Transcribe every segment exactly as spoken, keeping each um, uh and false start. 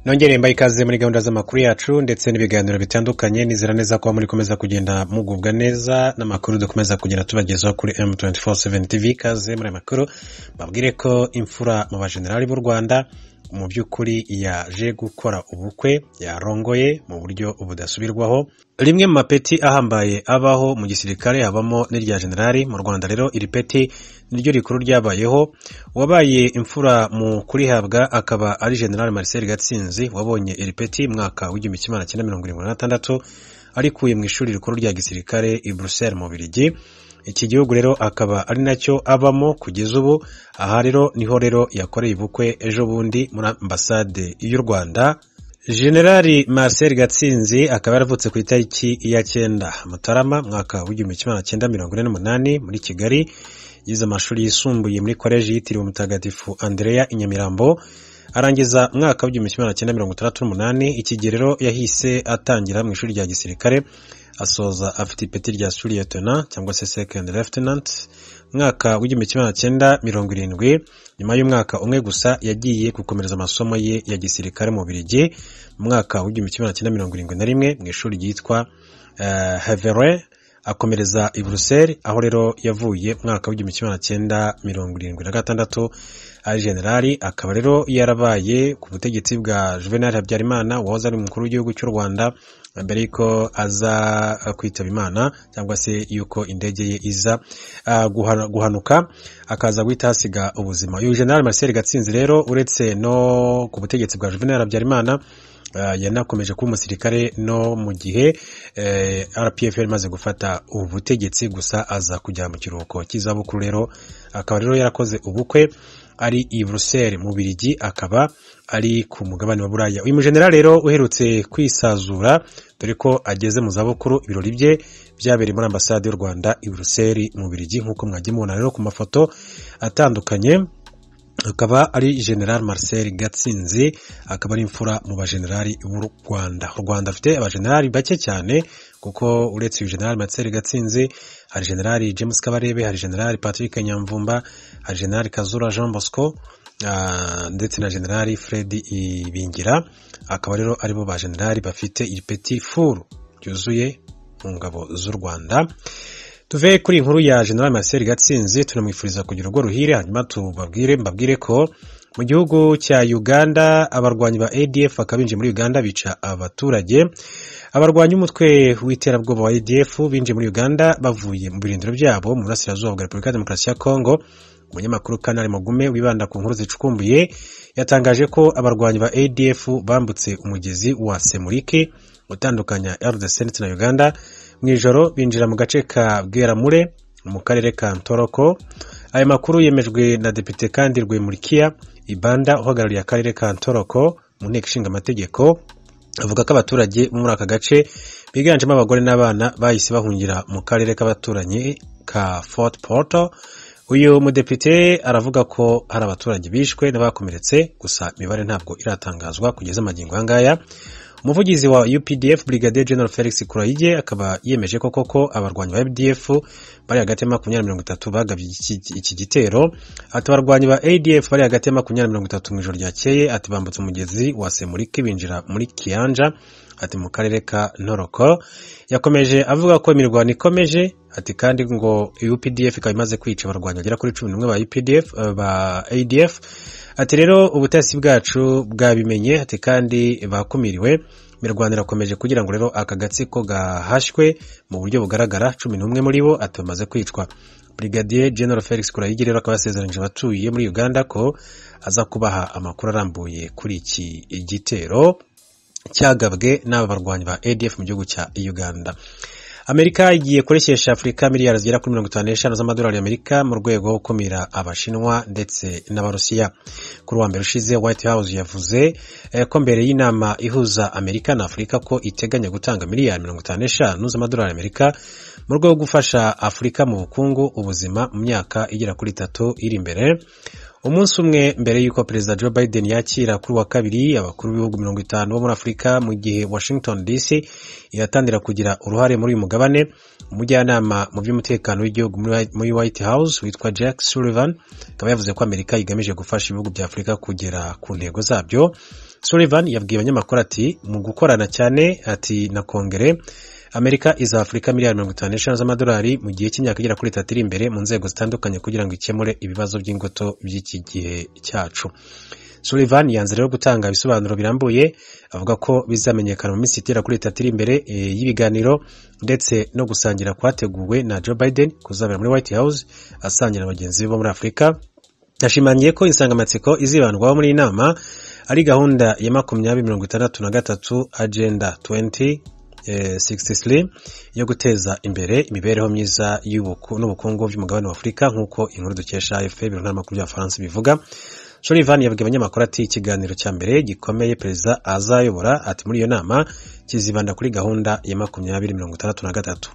Nongere mbaye ikaze muri gahunda z'amakuru yacu ndetse n'ibiganiro bitandukanye nizera neza ko muri komeza kugenda mugubwa neza n'amakuru dukomeza kugenda tubagezaho kuri M two four seven T V. Kaze muri makuru babwire ko imfura mu bajenerali b'u Rwanda mu by'ukuri yaje gukora ubukwe yarongoye mu buryo ubudasubirwaho. Rimwe mu mapeti ahambaye abaho mu gisirikare habamo n'irya generali mu Rwanda. Rero iri peti niryo rikuru ryabayeho. Wabaye imfura mu kurihabwa akaba ari General Marcel Gatsinzi wabonye iri peti mwaka w'igihumbi kimwe magana cyenda mirongo irindwi na gatandatu arikuye mu ishuri rikuru rya gisirikare i Bruxelles mu Bubiligi. Iki gihugu rero akaba ari nacyo abamo kugeza ubu. Aha rero niho rero yakoreye ubukwe ejo bundi muri ambasade y'u Rwanda. General Marcel Gatsinzi akaba yaravutse ku itariki ya cyenda Mutarama mwaka w'igihumbi kimwe magana cyenda mirongo ine n'umunani muri Kigali. Yize amashuri yisumbuye muri college yitiriwe Mutagatifu Andrea i Nyamirambo, arangiza mwaka w'igihumbi kimwe magana cyenda mirongo itandatu n'umunani. Iki gihe rero yahise atangira mu ishuri rya gisirikare asoza afite ipeti rya lieutenant cyangwa se second lieutenant mwaka w'igihumbi kimwe magana cyenda mirongo irindwi. Nyuma y'umwaka umwe gusa yagiye gukomereza amasomo ye ya gisirikare mu Bubiligi mwaka w'igihumbi kimwe magana cyenda mirongo irindwi na rimwe mu ishuri ryitwa uh, Havre, akomereza i Bruxelles aho rero yavuye mwaka w'igihumbi kimwe magana cyenda mirongo irindwi na gatandatu ari generali. Akaba rero yarabaye ku butegetsi bwa Juvenal Habyarimana wahoze ari umukuru w'igihugu cy'u Rwanda mbere yuko aza kwitaba Imana cyangwa se yuko indege ye iza uh, guhana, guhanuka akaza guhita hasiga ubuzima. Uyu General Marcel Gatsinzi rero uretse no ku butegetsi bwa Juvenal Habyarimana Uh, yanakomeje kuba umusirikare no mu gihe uh, R P F imaze gufata ubutegetsi gusa aza kujya mu kiruhuko cy'izabukuru. Rero akaba rero yarakoze ubukwe ari i Bruxelles mu Bubiligi, akaba ari ku mugabane wa Buraya. Uyu mujenerali rero uherutse kwisazura dore ko ageze mu zabukuru. Ibirori bye byabereye muri ambasade y'u Rwanda i Bruxelles mu Bubiligi nk'uko mwagiye mubona rero ku mafoto atandukanye. Akaba ari General Marcel Gatsinzi, akaba ari imfura mu bajenerali b'u Rwanda. U Rwanda afite abajenerali bake cyane kuko uretse uyu General Marcel Gatsinzi hari General James Kabarebe, hari General Patrick Nyamvumba, hari General Kazura Jean Bosco uh, ndetse na General Fred Ibingira. Akaba rero aribo bajenerali bafite ipeti full yuzuye mu ngabo z'u Rwanda. Tuve kuri inkuru ya General Marcel Gatsinzi tunamwifuriza kugira urwo ruhire. Hanyuma tubabwire mbabwire ko mu gihugu cya Uganda abarwanyi ba A D F akabinje muri Uganda bica abaturage. Abarwanyi umutwe w'iterabwoba wa A D F binje muri Uganda bavuye mu birindiro byabo mu burasirazuba bwa Repubulika ya Demokarasi ya Kongo. Umunyamakuru Kanali Mugume wibanda ku nkuru zicukumbuye yatangaje ko abarwanyi ba A D F bambutse umugezi wa Semuliki utandukanya R D C na Uganda mwijoro binjira mu gace ka Bweramure mu karere ka Ntoroko. Aya makuru yemejwe na Depite kandi Rwemurikiya Ibanda uhagarariye akarere ka Ntoroko mu nteko ishinga amategeko. Avuga ko abaturage muri aka gace biganjemo abagore n'abana bahise bahungira mu karere k'abaturanyi ka Fort Portal. Uyu mudepite aravuga ko hari abaturage bishwe n'abakomeretse gusa imibare ntabwo iratangazwa kugeza magingo angaya. Umuvugizi wa U P D F Brigadier General Felix Kurayige akaba yemeje ko koko abarwanyi ba U P D F bari hagati ya makumyabiri na mirongo itatu bagabye iki gitero. Ati abarwanyi ba A D F bari hagati ya makumyabiri na mirongo itatu mu ijoro ryakeye ati bambutse umugezi wa Semuliki binjira muri Kianja ati mu karere ka Ntoroko. Yakomeje avuga ko imirwano ikomeje ati kandi ngo U P D F ikaba imaze kwica abarwanyi bagera kuri cumi n'umwe ba U P D F uh, ba A D F. Ati rero ubutasi bwacu bwabimenye ati kandi bakumiriwe. Imirwano irakomeje kugira ngo rero aka gatsiko gahashwe mu buryo bugaragara. Cumi n'umwe muri bo ati bamaze kwicwa. Brigadier General Felix Kurayige rero akaba yasezeranyije abatuye muri Uganda ko aza kubaha amakuru arambuye kuri iki gitero cyagabwe n'aba barwanyi ba A D F mu gihugu cya Uganda. Amerika igiye kurekesha Afrika miliyari zigera kuri mirongo itanu n'eshanu z'amadolari y'Amerika mu rwego rwo gukumira Abashinwa ndetse n'Abarusiya. Kuri wa mbere ushize White House yavuze eh, ko mbere y'inama ihuza Amerika na Afrika ko iteganya gutanga miliyari mirongo itanu n'eshanu z'amadolari y'Amerika mu rwego rwo gufasha Afurika mu bukungu ubuzima mu myaka igera kuri itatu iri imbere. Umunsi umwe mbere y'uko Perezida Joe Biden yakira kuri wa kabiri abakuru b'ibihugu mirongo itanu bo muri Afurika mu gihe Washington D C iratandira kugira uruhare muri uyu mugabane, umujyanama mu by'umutekano w'igihugu muri White House witwa Jack Sullivan akaba yavuze ko Amerika igamije gufasha ibihugu bya Afurika kugera ku ntego zabyo. Sullivan yabwiye abanyamakuru ati mu gukorana cyane ati na Kongere Amerika iza Afurika miliyari mirongo itanu n'eshanu z'amadolari mu gihe cy'imyaka igera kuri itatu iri imbere mu nzego zitandukanye kugira ngo ikemure ibibazo by'ingoto by'iki gihe cyacu. Sullivan yanze rero gutanga ibisobanuro birambuye, avuga ko bizamenyekana mu minsi igera kuri itatu iri imbere e, y'ibiganiro ndetse no gusangira kwateguwe na Joe Biden kuzabera muri White House asangira abagenzi bo muri Afurika. Yashimangiye ko insangamatsiko izibandwaho muri inama ari gahunda ya makumyabiri mirongo itandatu na gatatu Agenda twenty sixty-three yo guteza imbere imibereho myiza n'ubukungu by'umugabane wa Afurika nk'uko inkuru dukesha A F P biro n'amakuru ya France bivuga. Sullivan yabwiye abanyamakuru ati ikiganiro cya mbere gikomeye perezida azayobora ati muri iyo nama kizibanda kuri gahunda ya makumyabiri mirongo itandatu na gatatu.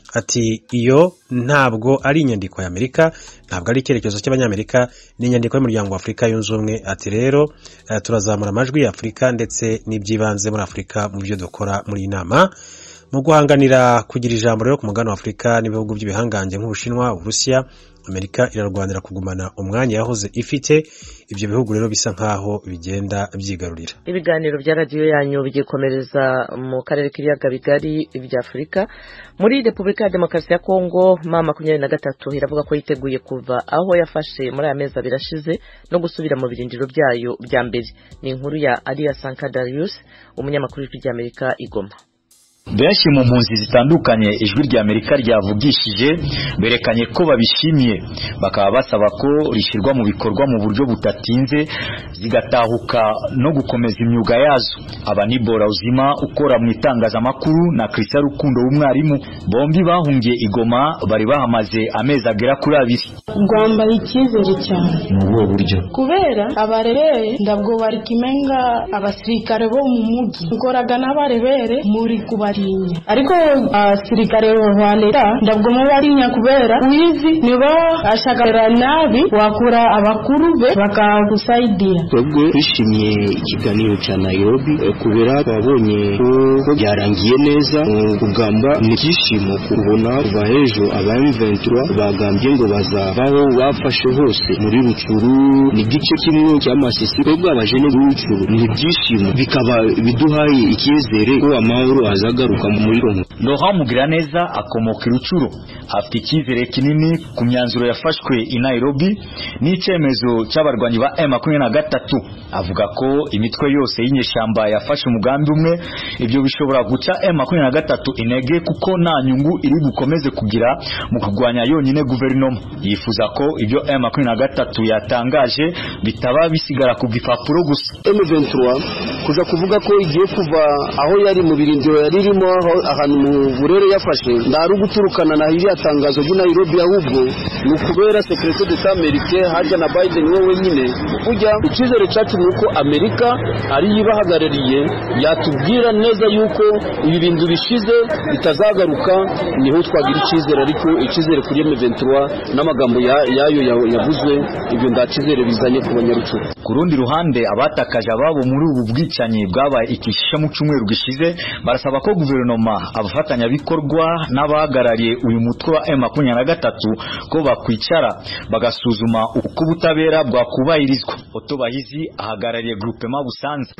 Ati iyo ntabwo ari inyandiko ya Amerika, ntabwo ari icyerekezo cy'abanyamerika, ni inyandiko y'umuryango wa Afurika yunze ubumwe. Ati rero uh, turazamura amajwi ya Afurika ndetse n'ibyibanze muri Afurika mu byo dukora muri inama mu guhanganira kugira ijambo rero ku mugabane wa Afurika n'ibihugu by'ibihangange nk'Ubushinwa, Uburusiya. Amerika irarwanira kugumana umwanya yahoze ifite, ibyo bihugu rero bisa nkaho bigenda byigarurira. Ibiganiro bya radio yanyu bigikomereza mu karere k'ibiyaga bigari bya Afurika. Muri Repubulika ya Demokarasi ya Kongo mama makumyabiri na gatatu iravuga ko yiteguye kuva aho yafashe muri ameza birashize no gusubira mu birindiro byayo bya mbere. Ni inkuru ya Alia Sankadarius, umunyamakuru w'Amerika i Goma. Benshi mu mpunzi zitandukanye ijwi rya Amerika ryavugishije berekanye ko babishimiye, bakaba basaba ko rishyirwa mu bikorwa mu buryo butatinze zigatahuka no gukomeza imyuga yazo. Aba ni Bora Uzima ukora mu itangazamakuru na Christian Rukundo w'umwarimu, bombi bahungiye igoma bari bahamaze amezi agera kuri abiri. Rwambaye icyizere cyane mu bwo buryo kubera abarebere ndabwo bari kimenga abasirikare bo mu mugi ngoraga n'abarebere muri kubarinya, ariko abasirikare ba leta ndabwo mu barinya kubera wizi nibo ashagara nabi wakura abakuru be bakagusaidia. Twebwe twishimiye ikiganiro cya Nairobi kubera twabonye ko byarangiye neza. Kugamba ni kishimo kubona kuva hejo aba M vingt-trois bagambye ngo bazabaho bafashe hose muri Rucuru ni gice kimwe cy'amasisi. Twebwe abajene b'Rucuru ni byishimo bikaba biduhaye icyizere ko amahoro azagaruka muri Kongo. Laurent Mugiraneza akomoka i Rucuru afite icyizere kinini ku myanzuro yafashwe i Nairobi n'icyemezo cy'abarwanyi ba M makumyabiri na gatatu. Avuga ko imitwe yose y'inyeshamba yafashe umugambi umwe, ibyo bishobora guca M makumyabiri na gatatu intege kuko nta nyungu iri gukomeze kugira mu kurwanya yonyine guverinoma. Yifuza ko ibyo M makumyabiri na gatatu yatangaje bitaba bisigara ku gipapuro gusa. M vingt-trois kuja kuvuga ko igiye kuva aho yari mu birindiro yaririmo ahantu mu burere yafashe ndaru guturukana na iri atangazo ry'i Nairobi, ahubwo ni kubera secretary d'Etat Americain harya na Biden we wenyine kujya icyizere cyacu nuko Amerika ari yibahagarariye yatubwira neza yuko ibi bintu bishize bitazagaruka, niho twagira icyizere. Ariko icyizere kuri M vingt-trois n'amagambo yayo yavuzwe ibyo ndakizere bizanye ku banyarucuru. Ku rundi ruhande abatakaje ababo muri ubu bwicanyi bwabaye ikishisha mu cyumweru gishize barasaba ko guverinoma abafatanya bikorwa n'abahagarariye uyu mutwe wa M makumyabiri na gatatu ko bakwicara bagasuzuma uko ubutabera bwakubahirizwa. Otto Bahizi ahagarariye groupement Busanza.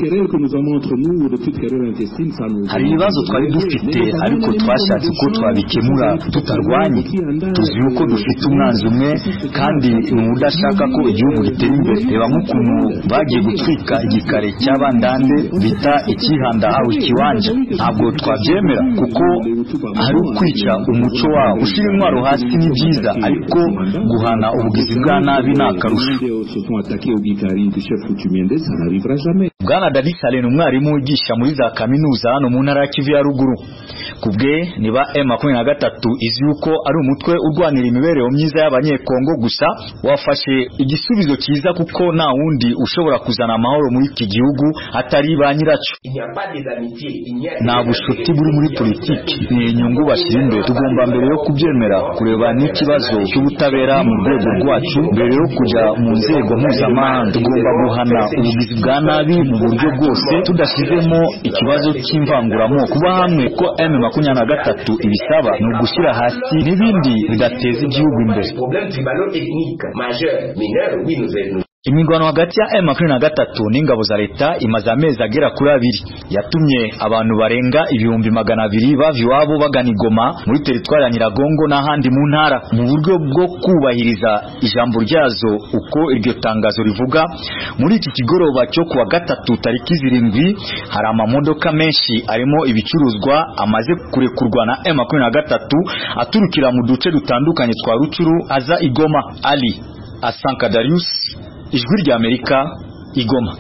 Hari ibibazo twari dufite ariko twashatse ko twabikemura tutarwanye. Tuzi yuko dufite umwanzi umwe kandi n'udashaka ko igihugu gitera imbere. Reba nk'ukuntu bagiye gutwika igikare cy'abandande bita ikihanda aho ikiwanja. Ntabwo twabyemera kuko hari ukwica umuco wabo. Ushyira intwaro hasi ni byiza ariko guhana ubugizi bwa nabi ni akarusho. Bwana Daddy Salen umwarimu wigisha muri za kaminuza hano mu ntara ya Kivu ya ruguru kubwe niba M makumyabiri na gatatu izi yuko ari umutwe urwanira imibereho myiza y'abanyekongo gusa wafashe igisubizo cyiza kuko nta wundi ushobora kuzana amahoro muri iki gihugu atari ba nyiracu. Nta bushuti buri muri politiki, ni inyungu bashyira imbere. Tugomba mbere yo kubyemera kureba n'ikibazo cy'ubutabera mu rwego rwacu mbere yo kujya mu nzego mpuzamahanga. Tugomba guhana ubugizi bwa nabi mu buryo bwose tudashyizemo ikibazo cy'imvanguramoko. Kuba hamwe ko M makumyabiri na gatatu ibisaba ni ugushyira hasi n'ibindi bidateza igihugu imbere. Imigwano hagati ya M makumyabiri na gatatu n'ingabo za leta imaze amezi agera kuri abiri, yatumye abantu barenga ibihumbi magana abiri bava iwabo bagana Goma muri teritwari ya Nyiragongo n'ahandi mu ntara, mu buryo bwo kubahiriza ijambo ryazo uko iryo tangazo rivuga. Muri iki kigoroba cyo kuwa gatatu tariki zirindwi hari amamodoka menshi arimo ibicuruzwa amaze kurekurwa na M makumyabiri na gatatu aturukira mu duce dutandukanye twa Rucuru aza i Goma. Ali Asanka Darius, Ijwi rya Amerika, Igoma.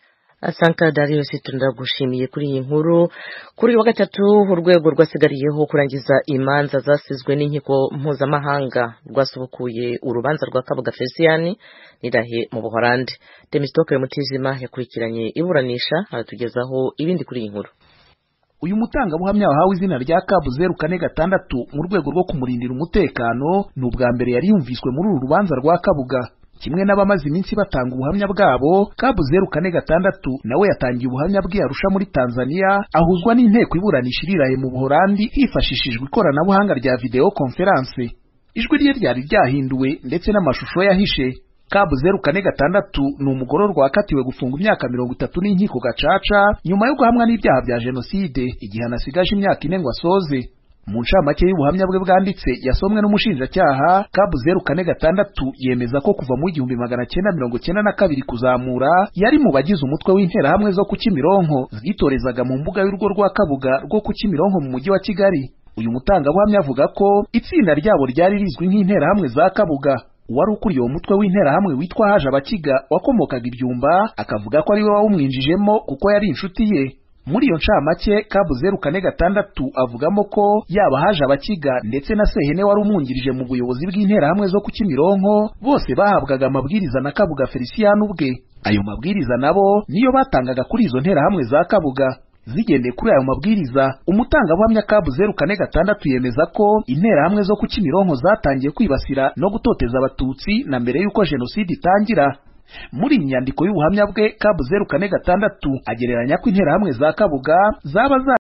Asanka Darius, tundagushimiye kuri iyi nkuru. Kuri wa gatatu urwego rwasigariyeho kurangiza imanza zasizwe n'inkiko mpuzamahanga rwasubukuye urubanza rwa Kabuga Felician nirahe mu Buholandi. Temistokle Mutijima yakurikiranye iburanisha aratugezaho ibindi kuri iyi nkuru. Uyu mutangabuhamya wahawe izina rya Kabu zeru kane gatandatu mu rwego rwo kumurindira umutekano ni ubwa mbere yari yumviswe muri uru rubanza rwa Kabuga. Kimwe n'abamaze iminsi batanga ubuhamya bwabo, Kabu zeru kane gatandatu nawe yatangiye ubuhamya bwe Arusha muri Tanzania, ahuzwa n'inteko iburanisha iriraye mu Buholandi hifashishijwe ikoranabuhanga rya video conference. Ijwi rye ryari ryahinduwe ndetse n'amashusho yahishe. Kabu zeru kane gatandatu ni umugororwa wakatiwe gufunga imyaka mirongo itatu n'inkiko gacaca nyuma yo guhamwa n'ibyaha bya jenoside igihe anasigaje imyaka ine ngo asoze. Mu ncamake y'ubuhamya bwe bwanditse yasomwe n'umushinjacyaha, Kabu zeru kane gatandatu yemeza ko kuva mu igihumbi magana cyenda mirongo cyenda na kabiri kuzamura yari mu bagize umutwe w'interahamwe zo ku Kimironko zitorezaga mu mbuga y'urugo rwa Kabuga rwo ku Kimironko mu mujyi wa Kigali. Uyu mutangabuhamya avuga ko itsinda ryabo ryari rizwi nk'interahamwe za Kabuga. Uwari ukuriye uwo mutwe w'interahamwe witwa Haje Abakiga wakomokaga Ibyumba akavuga ko ari we wawumwinjijemo kuko yari inshuti ye. Muri iyo ncamake Kabu zeru kane gatandatu avugamo ko yaba Haje Abakiga ndetse na Sehene wari umwungirije mu buyobozi bw'interahamwe zo ku Kimironko bose bahabwaga amabwiriza na Kabuga Felician ubwe. Ayo mabwiriza nabo niyo batangaga kuri izo nterahamwe za Kabuga. Zigendeye kuri ayo mabwiriza, umutangabuhamya Kabu zeru kane gatandatu yemeza ko interahamwe zo ku Kimironko zatangiye kwibasira no gutoteza abatutsi na mbere y'uko jenoside itangira. Muri inyandiko y'ubuhamya bwe, Kabu zeru kane gatandatu agereranya ko interahamwe za Kabuga zaba za